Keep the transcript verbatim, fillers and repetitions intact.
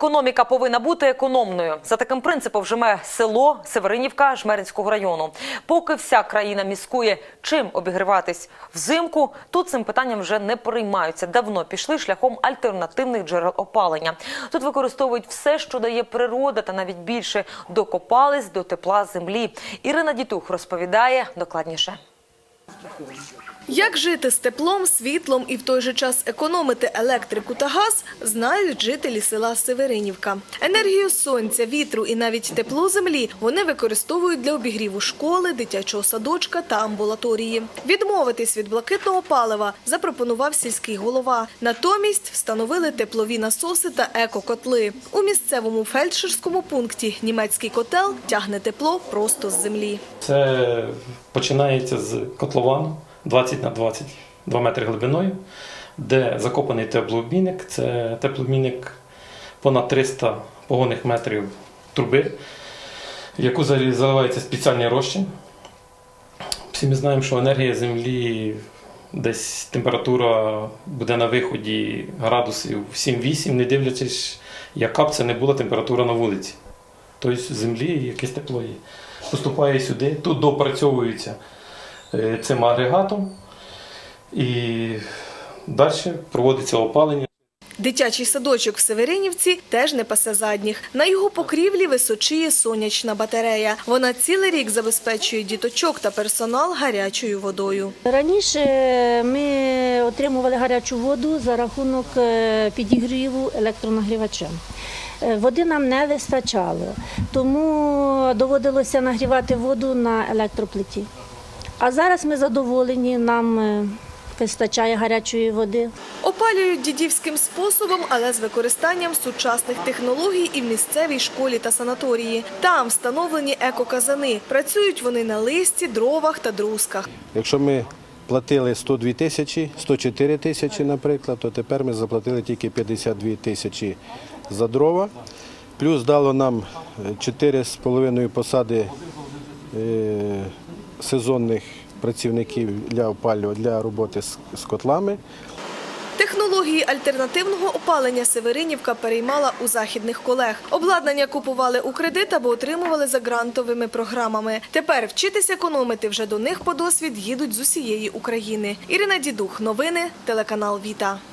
Економіка повинна бути економною. За таким принципом живе село Северинівка Жмеринського району. Поки вся країна міскує, чим обігріватись взимку, тут цим питанням вже не переймаються. Давно пішли шляхом альтернативних джерел опалення. Тут використовують все, що дає природа, та навіть більше докопались до тепла землі. Ірина Дітух розповідає докладніше. Як жити з теплом, світлом і в той же час економити електрику та газ, знають жителі села Северинівка. Енергію сонця, вітру і навіть тепло землі вони використовують для обігріву школи, дитячого садочка та амбулаторії. Відмовитись від блакитного палива запропонував сільський голова. Натомість встановили теплові насоси та екокотли. У місцевому фельдшерському пункті німецький котел тягне тепло просто з землі. Це починається з котловану. двадцять на двадцять, два метри глибиною, де закопаний теплообмінник. Це теплообмінник понад триста погонних метрів труби, в яку заливається спеціальний розчин. Всі ми знаємо, що енергія землі, десь температура буде на виході градусів сім-вісім, не дивлячись, яка б це не була температура на вулиці. Тобто в землі якесь тепло є. Поступає сюди, тут доопрацьовується цим агрегатом і далі проводиться опалення. Дитячий садочок в Северинівці теж не пасе задніх. На його покрівлі височіє сонячна батарея. Вона цілий рік забезпечує діточок та персонал гарячою водою. Раніше ми отримували гарячу воду за рахунок підігріву електронагрівачем. Води нам не вистачало, тому доводилося нагрівати воду на електроплиті. А зараз ми задоволені, нам вистачає гарячої води. Опалюють дідівським способом, але з використанням сучасних технологій і в місцевій школі та санаторії. Там встановлені екоказани. Працюють вони на листі, дровах та друзках. Якщо ми платили сто дві тисячі, сто чотири тисячі, наприклад, то тепер ми заплатили тільки п'ятдесят дві тисячі за дрова. Плюс дало нам чотири з половиною посади сезонних працівників для опалювання, для роботи з котлами. Технології альтернативного опалення Северинівка переймала у західних колег. Обладнання купували у кредит або отримували за грантовими програмами. Тепер вчитись економити вже до них по досвід їдуть з усієї України. Ірина Дідух, новини, телеканал Віта.